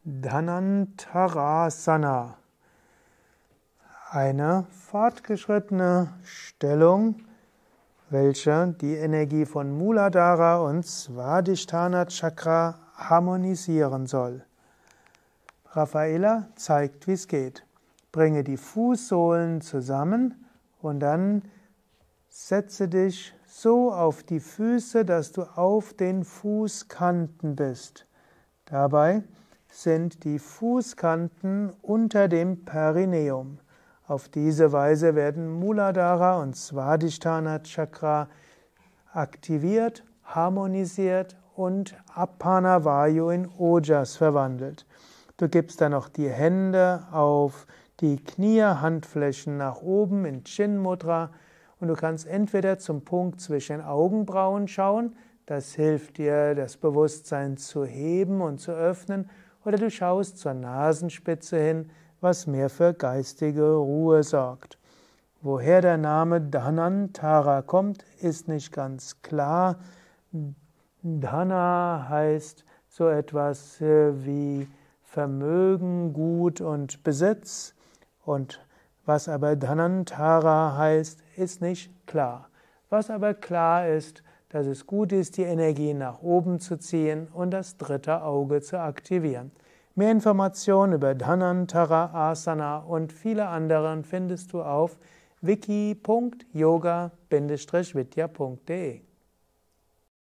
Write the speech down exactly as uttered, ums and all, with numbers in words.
Dhanantarasana. Eine fortgeschrittene Stellung, welche die Energie von Muladhara und Svadhisthana Chakra harmonisieren soll. Raffaella zeigt, wie es geht. Bringe die Fußsohlen zusammen und dann setze dich so auf die Füße, dass du auf den Fußkanten bist. Dabei sind die Fußkanten unter dem Perineum. Auf diese Weise werden Muladhara und Svadhisthana Chakra aktiviert, harmonisiert und Apana Vayu in Ojas verwandelt. Du gibst dann noch die Hände auf die Knie, Handflächen nach oben in Chin Mudra und du kannst entweder zum Punkt zwischen den Augenbrauen schauen, das hilft dir, das Bewusstsein zu heben und zu öffnen, oder du schaust zur Nasenspitze hin, was mehr für geistige Ruhe sorgt. Woher der Name Dhanantara kommt, ist nicht ganz klar. Dhana heißt so etwas wie Vermögen, Gut und Besitz. Und was aber Dhanantara heißt, ist nicht klar. Was aber klar ist, dass es gut ist, die Energie nach oben zu ziehen und das dritte Auge zu aktivieren. Mehr Informationen über Dhanantara Asana und viele andere findest du auf wiki punkt yoga bindestrich vidya punkt de.